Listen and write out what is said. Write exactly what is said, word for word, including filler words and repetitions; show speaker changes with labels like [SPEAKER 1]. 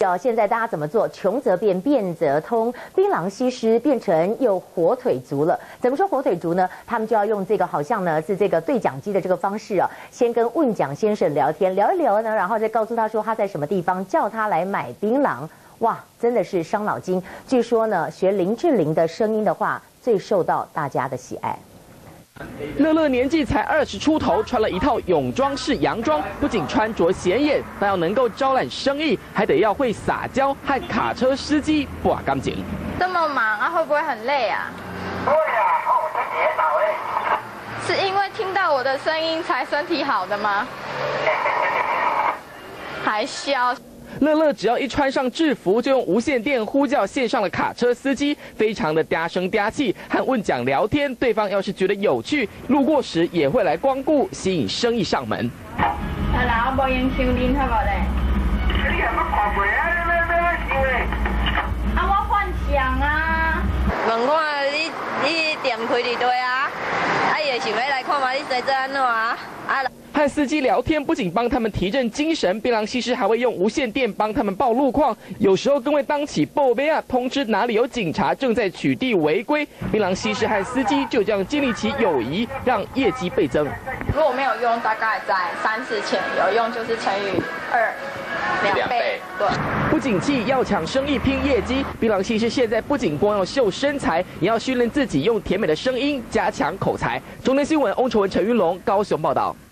[SPEAKER 1] 哦，现在大家怎么做？穷则变，变则通。槟榔西施变成有火腿族了。怎么说火腿族呢？他们就要用这个好像呢是这个对讲机的这个方式啊，先跟问蒋先生聊天，聊一聊呢，然后再告诉他说他在什么地方，叫他来买槟榔。哇，真的是伤脑筋。据说呢，学林志玲的声音的话，最受到大家的喜爱。
[SPEAKER 2] 乐乐年纪才二十出头，穿了一套泳装式洋装，不仅穿着显眼，但要能够招揽生意，还得要会撒娇，和卡车司机把感情。
[SPEAKER 3] 这么忙啊，会不会很累啊？
[SPEAKER 4] 不会啊，哦，我身体很好哎。
[SPEAKER 3] 是因为听到我的声音才身体好的吗？还笑。
[SPEAKER 2] 乐乐只要一穿上制服，就用无线电呼叫线上的卡车司机，非常的嗲声嗲气，和问讲聊天。对方要是觉得有趣，路过时也会来光顾，吸引生意上门。
[SPEAKER 3] 啊，那我无用收恁好无咧？
[SPEAKER 4] 你也冇看过啊？你咩咩收诶？
[SPEAKER 3] 啊，我幻想啊。
[SPEAKER 5] 问看你你店开伫对啊？啊，伊就想要来看嘛，你在做安怎啊？啊。
[SPEAKER 2] 和司机聊天不仅帮他们提振精神，槟榔西施还会用无线电帮他们报路况，有时候更会当起报备啊，通知哪里有警察正在取缔违规。槟榔西施和司机就这样建立起友谊，让业绩倍增。
[SPEAKER 3] 如果没有用，大概在三四千；有用就是乘以二，两倍。对。
[SPEAKER 2] 不景气要抢生意拼业绩，槟榔西施现在不仅光要秀身材，也要训练自己用甜美的声音加强口才。中天新闻翁崇文、陈云龙高雄报道。